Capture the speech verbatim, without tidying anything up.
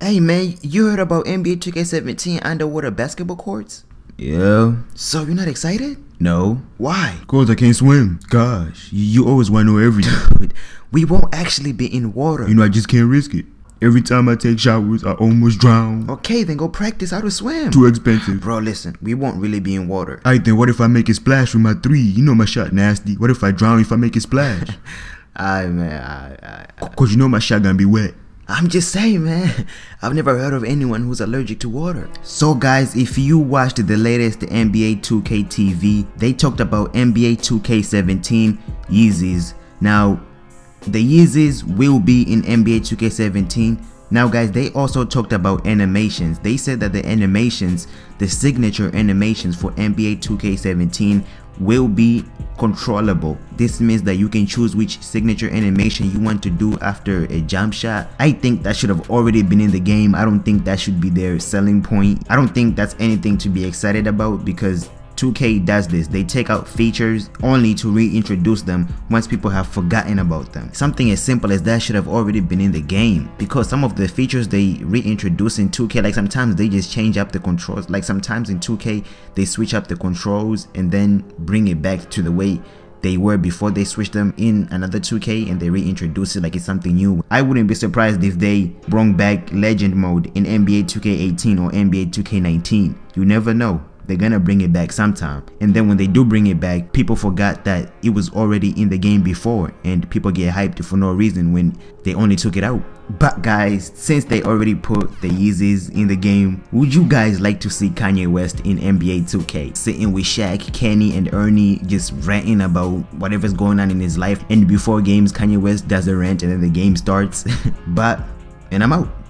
Hey man, you heard about N B A two K seventeen underwater basketball courts? Yeah. So you're not excited? No. Why? Cause I can't swim. Gosh, you, you always want to know everything. Dude, we won't actually be in water. You know, I just can't risk it. Every time I take showers, I almost drown. Okay, then go practice how to swim. Too expensive. Bro, listen, we won't really be in water. Alright then, what if I make it splash with my three? You know my shot nasty. What if I drown if I make it splash? Aye, man, aye, aye, aye. Cause you know my shot gonna be wet. I'm just saying, man. I've never heard of anyone who's allergic to water. So guys, if you watched the latest N B A two K T V, they talked about N B A two K seventeen Yeezys. Now, the Yeezys will be in N B A two K seventeen. Now guys, they also talked about animations. They said that the animations, the signature animations for N B A two K seventeen will be controllable. This means that you can choose which signature animation you want to do after a jump shot. I think that should have already been in the game. I don't think that should be their selling point. I don't think that's anything to be excited about, because two K does this. They take out features only to reintroduce them once people have forgotten about them. Something as simple as that should have already been in the game, because some of the features they reintroduce in two K, like sometimes they just change up the controls. Like sometimes in two K they switch up the controls and then bring it back to the way they were before they switched them in another two K, and they reintroduce it like it's something new. I wouldn't be surprised if they brought back legend mode in N B A two K eighteen or N B A two K nineteen. You never know. They're gonna bring it back sometime, and then when they do bring it back, people forgot that it was already in the game before, and people get hyped for no reason when they only took it out. But guys, since they already put the Yeezys in the game, would you guys like to see Kanye West in N B A two K, sitting with Shaq, Kenny, and Ernie, just ranting about whatever's going on in his life? And before games, Kanye West does a rant and then the game starts. But and I'm out.